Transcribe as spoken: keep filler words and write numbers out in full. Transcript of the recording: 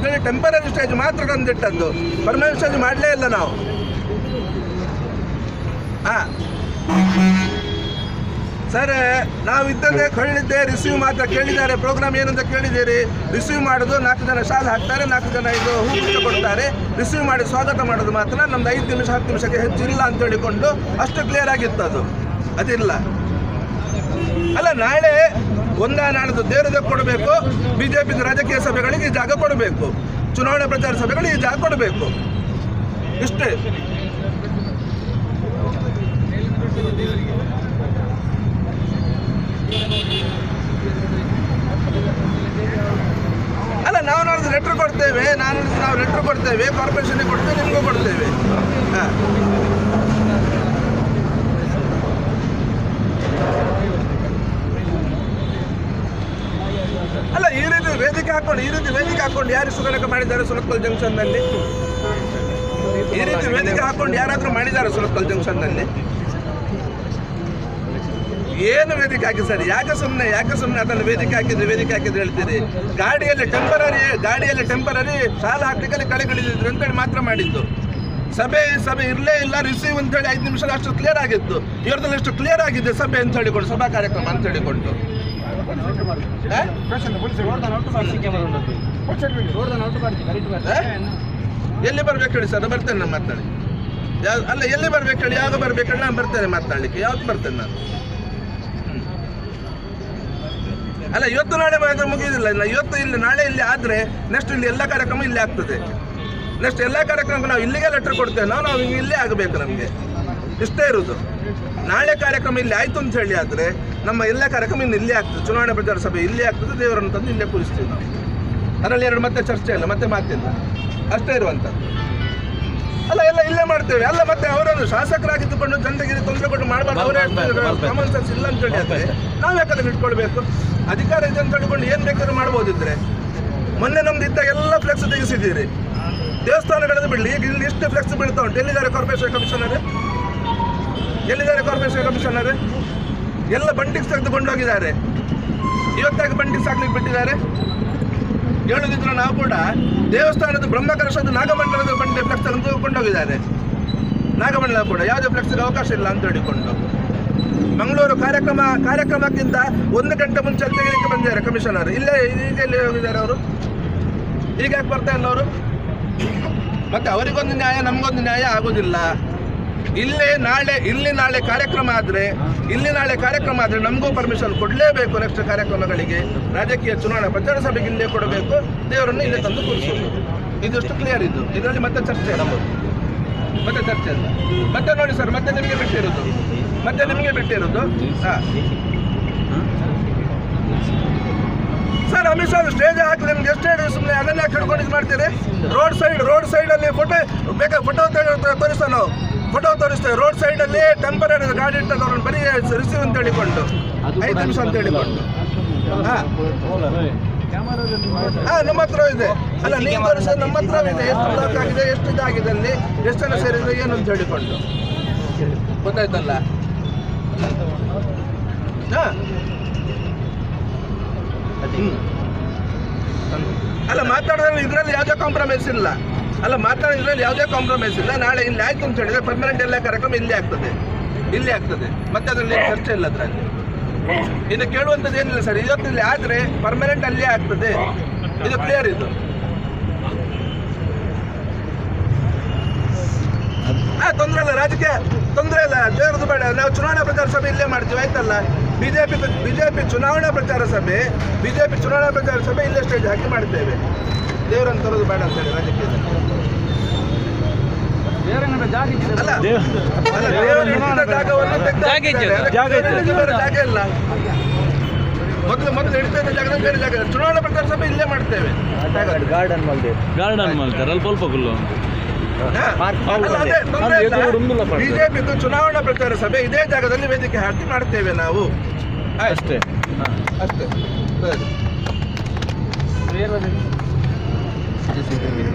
ಇದರಲ್ಲಿ temporary stage ಮಾತ್ರ ತಂದಿಟ್ಟದ್ದು, permanent stage ಮಾಡಲೇ ಇಲ್ಲ ನಾವು. ಹಾಂ ಸರ್, ನಾವು ಇದ್ದದ್ದೇ ಕೊಳ್ಳಿದ್ದೆ, ರಿಸೀವ್ ಮಾತ್ರ ಕೇಳಿದ್ದಾರೆ. ಪ್ರೋಗ್ರಾಮ್ ಏನಂತ ಕೇಳಿದ್ದೀರಿ, ರಿಸೀವ್ ಮಾಡೋದು, ನಾಲ್ಕು ಜನ ಶಾಲ್ ಹಾಕ್ತಾರೆ, ನಾಲ್ಕು ಜನ ಇದು ಹೂ ಕೊಡ್ತಾರೆ, ರಿಸೀವ್ ಮಾಡಿ ಸ್ವಾಗತ ಮಾಡೋದು ಮಾತ್ರ. ನಮ್ದು ಐದು ನಿಮಿಷ ಹತ್ತು ನಿಮಿಷಕ್ಕೆ ಹೆಚ್ಚಿಲ್ಲ ಅಂತ ಹೇಳಿಕೊಂಡು ಅಷ್ಟು ಕ್ಲಿಯರ್ ಆಗಿತ್ತು. ಅದು ಅದಿಲ್ಲ ಅಲ್ಲ. ನಾಳೆ ಒಂದ ನಾಳದು ದೇವರದ ಕೊಡಬೇಕು, ಬಿ ಜೆ ಪಿ ರಾಜಕೀಯ ಸಭೆಗಳಿಗೆ ಜಾಗ ಕೊಡಬೇಕು, ಚುನಾವಣಾ ಪ್ರಚಾರ ಸಭೆಗಳಿಗೆ ಜಾಗ ಕೊಡಬೇಕು, ಇಷ್ಟೇ. ಅಲ್ಲ, ನಾವು ನಾಳೆ ಲೆಟ್ರ್ ಕೊಡ್ತೇವೆ, ನಾನು ನಾವು ಲೆಟ್ರ್ ಕೊಡ್ತೇವೆ, ಕಾರ್ಪೊರೇಷನ್ಗೆ ಕೊಡ್ತೇವೆ, ನಿಮಗೂ ಕೊಡ್ತೇವೆ. ಹಾಂ ಅಲ್ಲ, ಈ ರೀತಿ ವೇದಿಕೆ ಹಾಕೊಂಡು ಈ ರೀತಿ ವೇದಿಕೆ ಹಾಕೊಂಡು ಯಾರು ಸುಗಣಕ ಮಾಡಿದ್ದಾರೆ ಸುರತ್ಕಲ್ ಜಂಕ್ಷನ್ನಲ್ಲಿ? ಈ ರೀತಿ ವೇದಿಕೆ ಹಾಕೊಂಡು ಯಾರಾದರೂ ಮಾಡಿದ್ದಾರೆ ಸುರತ್ಕಲ್ ಜಂಕ್ಷನ್ನಲ್ಲಿ? ಏನು ವೇದಿಕೆ ಹಾಕಿ ಸರ್? ಯಾಕೆ ಸುಮ್ಮನೆ ಯಾಕೆ ಸುಮ್ಮನೆ ಅದನ್ನು ವೇದಿಕೆ ಹಾಕಿದ್ರೆ ವೇದಿಕೆ ಹಾಕಿದ್ರೆ ಹೇಳ್ತೀರಿ? ಗಾಡಿಯಲ್ಲಿ ಟೆಂಪರರಿ ಗಾಡಿಯಲ್ಲಿ ಟೆಂಪರರಿ ಶಾಲೆ ಹಾಕ್ಲಿಕ್ಕೆ ಕಳೆಗಳಿದ್ರು ಅಂತೇಳಿ ಮಾತ್ರ ಮಾಡಿದ್ದು. ಸಭೆ ಸಭೆ ಇರಲೇ ಇಲ್ಲ, ರಿಸೀವ್ ಅಂತೇಳಿ ಐದು ನಿಮಿಷ ಅಷ್ಟು ಕ್ಲಿಯರ್ ಆಗಿತ್ತು. ಇವ್ರದಲ್ಲಿ ಎಷ್ಟು ಕ್ಲಿಯರ್ ಆಗಿದೆ ಸಭೆ ಅಂತ ಹೇಳಿಕೊಂಡು, ಸಭಾ ಕಾರ್ಯಕ್ರಮ ಅಂತ ಹೇಳಿಕೊಂಡು. ಎಲ್ಲಿ ಬರ್ಬೇಕು ಹೇಳಿ ಸರ್? ಬರ್ತೇನೆ ನಾನು ಮಾತಾಡಿ. ಯಾವ ಅಲ್ಲ, ಎಲ್ಲಿ ಬರ್ಬೇಕು ಹೇಳಿ? ಯಾವಾಗ ಬರ್ಬೇಕು ಹೇಳಿ? ನಾನು ಬರ್ತೇನೆ ಮಾತಾಡ್ಲಿಕ್ಕೆ. ಯಾವತ್ತು ಬರ್ತೇನೆ ನಾನು? ಅಲ್ಲ, ಇವತ್ತು ನಾಳೆ ಮುಗಿಯೋದಿಲ್ಲ. ಇಲ್ಲ, ಇವತ್ತು ಇಲ್ಲಿ ನಾಳೆ ಇಲ್ಲಿ ಆದರೆ ನೆಕ್ಸ್ಟ್ ಇಲ್ಲಿ ಎಲ್ಲ ಕಾರ್ಯಕ್ರಮ ಇಲ್ಲೇ ಆಗ್ತದೆ. ನೆಕ್ಸ್ಟ್ ಎಲ್ಲ ಕಾರ್ಯಕ್ರಮಕ್ಕೆ ನಾವು ಇಲ್ಲಿಗೆ ಲೆಟರ್ ಕೊಡ್ತೇವೆ, ನಾವು ನಾವು ಇಲ್ಲೇ ಆಗಬೇಕು. ನಮಗೆ ಇಷ್ಟೇ ಇರೋದು. ನಾಳೆ ಕಾರ್ಯಕ್ರಮ ಇಲ್ಲಿ ಆಯಿತು ಅಂತ ಹೇಳಿ ಆದರೆ ನಮ್ಮ ಎಲ್ಲ ಕಾರ್ಯಕ್ರಮ ಇನ್ನು ಇಲ್ಲೇ ಆಗ್ತದೆ. ಚುನಾವಣಾ ಪ್ರಚಾರ ಸಭೆ ಇಲ್ಲೇ ಆಗ್ತದೆ, ದೇವರನ್ನು ತಂದು ಇಲ್ಲೇ ಕೂರಿಸ್ತೀವಿ ನಾವು. ಅದರಲ್ಲಿ ಎರಡು ಮತ್ತೆ ಚರ್ಚೆ ಇಲ್ಲ, ಮತ್ತೆ ಮಾತಿಲ್ಲ, ಅಷ್ಟೇ ಇರುವಂಥದ್ದು. ಅಲ್ಲ, ಎಲ್ಲ ಇಲ್ಲೇ ಮಾಡ್ತೇವೆ. ಅಲ್ಲ, ಮತ್ತೆ ಅವರನ್ನು ಶಾಸಕರಾಗಿದ್ದುಕೊಂಡು ಜನರಿಗೆ ತೊಂದರೆ ಕೊಟ್ಟು ಮಾಡಬಾರ್ದು. ಅವರೇ ಕಾಮನ್ ಸೆನ್ಸ್ ಇಲ್ಲ ಅಂತ ಹೇಳಿ ಆದರೆ ನಾವು ಯಾಕಂದ್ರೆ ಇಟ್ಕೊಳ್ಬೇಕು? ಅಧಿಕಾರ ಇದೆ ಅಂತ ಹೇಳಿಕೊಂಡು ಏನು ಬೇಕಾದ್ರೂ ಮಾಡ್ಬೋದಿದ್ರೆ. ಮೊನ್ನೆ ನಮ್ದು ಇದ್ದಾಗ ಎಲ್ಲ ಫ್ಲೆಕ್ಸ್ ತೆಗೆಸಿದ್ದೀರಿ. ದೇವಸ್ಥಾನಗಳದ್ದು ಬಿಡಲಿ, ಈಗ ಇಲ್ಲಿ ಎಷ್ಟು ಫ್ಲೆಕ್ಸ್ ಬೀಳ್ತಾ ಉಂಟು. ಎಲ್ಲಿದ್ದಾರೆ ಕಾರ್ಪೊರೇಷನ್ ಕಮಿಷನರ್? ಎಲ್ಲಿದ್ದಾರೆ ಕಾರ್ಪೊರೇಷನ್ ಕಮಿಷನರ್? ಎಲ್ಲ ಬಂಟಿಕ್ಸ್ ತೆಗೆದುಕೊಂಡು ಹೋಗಿದ್ದಾರೆ. ಇವತ್ತಾಗಿ ಬಂಟಿಕ್ಸ್ ಹಾಕ್ಲಿಕ್ಕೆ ಬಿಟ್ಟಿದ್ದಾರೆ. ಹೇಳೋದಿದ್ರು ನಾವು ಕೂಡ ದೇವಸ್ಥಾನದ ಬ್ರಹ್ಮಕಲಶದ ನಾಗಮಂಡಲದ ಬಂಡೆ ಫ್ಲೆಕ್ಸ್ ತೆಗೆದುಕೊಂಡು ಹೋಗಿದ್ದಾರೆ. ನಾಗಮಂಡಲ ಕೂಡ ಯಾವುದೇ ಫ್ಲೆಕ್ಸ್ಗೆ ಅವಕಾಶ ಇಲ್ಲ ಅಂತ ಹೇಳಿಕೊಂಡು ಮಂಗಳೂರು ಕಾರ್ಯಕ್ರಮ ಕಾರ್ಯಕ್ರಮಕ್ಕಿಂತ ಒಂದು ಗಂಟೆ ಮುಂಚೆ ತೆಗೆಯಲಿಕ್ಕೆ ಬಂದಿದ್ದಾರೆ ಕಮಿಷನರ್. ಇಲ್ಲೇ ಈಗ ಎಲ್ಲಿ ಹೋಗಿದ್ದಾರೆ ಅವರು? ಈಗ ಯಾಕೆ ಬರ್ತಾ ಇಲ್ಲ ಅವರು? ಮತ್ತೆ ಅವರಿಗೊಂದು ನ್ಯಾಯ, ನಮಗೊಂದು ನ್ಯಾಯ ಆಗೋದಿಲ್ಲ. ಇಲ್ಲೇ ನಾಳೆ ಇಲ್ಲಿ ನಾಳೆ ಕಾರ್ಯಕ್ರಮ ಆದರೆ ಇಲ್ಲಿ ನಾಳೆ ಕಾರ್ಯಕ್ರಮ ಆದರೆ ನಮಗೂ ಪರ್ಮಿಷನ್ ಕೊಡಲೇಬೇಕು. ನೆಕ್ಸ್ಟ್ ಕಾರ್ಯಕ್ರಮಗಳಿಗೆ ರಾಜಕೀಯ ಚುನಾವಣಾ ಪ್ರಚಾರ ಸಭೆಗೆ ಇಲ್ಲೇ ಕೊಡಬೇಕು, ದೇವರನ್ನು ಇಲ್ಲೇ ತಂದು ಕೂರಿಸಬೇಕು. ಇದಷ್ಟು ಕ್ಲಿಯರ್ ಇದು. ಇದರಲ್ಲಿ ಮತ್ತೆ ಚರ್ಚೆ ನಮ್ಮದು, ಮತ್ತೆ ಚರ್ಚೆ ಇಲ್ಲ. ಮತ್ತೆ ನೋಡಿ ಸರ್, ಮತ್ತೆ ನಿಮಗೆ ಬಿಟ್ಟಿರೋದು ಮತ್ತೆ ನಿಮಗೆ ಬಿಟ್ಟಿರೋದು ಹಾಂ ಸರ್. ಅಮಿತ್ ಶಾ ಸ್ಟೇಜ್ ಹಾಕಿ ನಿಮ್ಗೆ ಎಷ್ಟು ಹೇಳಿ ಸುಮ್ಮನೆ ಅದನ್ನೇ ಹಿಡ್ಕೊಂಡು ಇದು ಮಾಡ್ತೀರಿ? ರೋಡ್ ಸೈಡ್ ರೋಡ್ ಸೈಡಲ್ಲಿ ಫೋಟೋ ಬೇಕಾ? ಫೋಟೋ ತೋರಿಸ್ತಾ ನಾವು ಫೋಟೋ ತೋರಿಸ್ತೇವೆ. ರೋಡ್ ಸೈಡಲ್ಲಿ ಟೆಂಪರರಿ ಗಾಡಿ ಇಟ್ಟದ್ದು ಅವ್ರನ್ನ ಬರೀ ರಿಸೀವ್ ಅಂತ ಹೇಳಿಕೊಂಡು ಐದು ನಿಮಿಷ ಅಂತ ಹೇಳಿಕೊಂಡು ಹಾಂ ಹಾಂ ನಮ್ಮ ಹತ್ರ ಇದೆ. ಅಲ್ಲ, ನೀವು ತೋರಿಸಿದ್ರೆ ನಮ್ಮ ಹತ್ರ ಇದೆ. ಎಷ್ಟು ಬ್ಲಾಕ್ ಆಗಿದೆ, ಎಷ್ಟು ಇದಾಗಿದೆ, ಅಲ್ಲಿ ಎಷ್ಟು ಜನ ಸೇರಿದ್ರೆ ಏನು ಅಂತ ಹೇಳಿಕೊಂಡು ಗೊತ್ತಾಯ್ತಲ್ಲ? ಹಾಂ ಅಲ್ಲ, ಮಾತಾಡೋದ್ರಲ್ಲಿ ಇದರಲ್ಲಿ ಯಾವುದೇ ಕಾಂಪ್ರಮೈಸ್ ಇಲ್ಲ. ಅಲ್ಲ, ಮಾತಾಡೋದ್ರಲ್ಲಿ ಯಾವುದೇ ಕಾಂಪ್ರಮೈಸ್ ಇಲ್ಲ. ನಾಳೆ ಇಲ್ಲಿ ಆಯ್ತು ಅಂತ ಹೇಳಿದ್ರೆ ಪರ್ಮನೆಂಟ್ ಎಲ್ಲ ಕಾರ್ಯಕ್ರಮ ಇಲ್ಲೇ ಆಗ್ತದೆ, ಇಲ್ಲೇ ಆಗ್ತದೆ. ಮತ್ತೆ ಅದರಲ್ಲಿ ಚರ್ಚೆ ಇಲ್ಲ. ಅದರಲ್ಲಿ ಇದು ಕೇಳುವಂಥದ್ದು ಏನಿಲ್ಲ ಸರ್. ಇವತ್ತು ಇಲ್ಲಿ ಆದರೆ ಪರ್ಮನೆಂಟ್ ಅಲ್ಲೇ ಆಗ್ತದೆ. ಇದು ಕ್ಲಿಯರ್. ಇದು ಹಾಂ, ತೊಂದರೆ ಇಲ್ಲ, ರಾಜಕೀಯ ತೊಂದರೆ ಇಲ್ಲ, ದೇವರದ್ದು ಬೇಡ. ನಾವು ಚುನಾವಣಾ ಪ್ರಚಾರ ಸಭೆ ಇಲ್ಲೇ ಮಾಡ್ತೀವಿ, ಆಯ್ತಲ್ಲ? ಬಿಜೆಪಿ ಬಿಜೆಪಿ ಚುನಾವಣಾ ಪ್ರಚಾರ ಸಭೆ ಬಿಜೆಪಿ ಚುನಾವಣಾ ಪ್ರಚಾರ ಸಭೆ ಇಲ್ಲೇ ಸ್ಟೇಜ್ ಹಾಕಿ ಮಾಡ್ತೇವೆ. ದೇವರನ್ನು ತರೋದು ಬೇಡ ಅಂತ ಹೇಳಿ ರಾಜಕೀಯದಲ್ಲಿ. ಅಲ್ಲ, ಅಲ್ಲ, ದೇವರ ಜಾಗವನ್ನು ಜಾಗ ಇಲ್ಲ. ಮೊದಲು ಮೊದಲು ಇಡ್ತಾ ಇದ್ದ ಜಾಗದಲ್ಲಿ ಬೇರೆ ಜಾಗ. ಚುನಾವಣಾ ಪ್ರಚಾರ ಸಭೆ ಇಲ್ಲೇ ಮಾಡ್ತೇವೆ. ಗಾರ್ಡನ್ ಗಾರ್ಡನ್ ಮಾಡ್ತಾರೆ ಅಲ್ಲಿ ಸ್ವಲ್ಪ ಬಿಜೆಪಿದು ಚುನಾವಣಾ ಪ್ರಚಾರ ಸಭೆ ಇದೇ ಜಾಗದಲ್ಲಿ ವೇದಿಕೆ ಹಾಕಿ ಮಾಡ್ತೇವೆ ನಾವು, ಅಷ್ಟೇ ಅಷ್ಟೇ.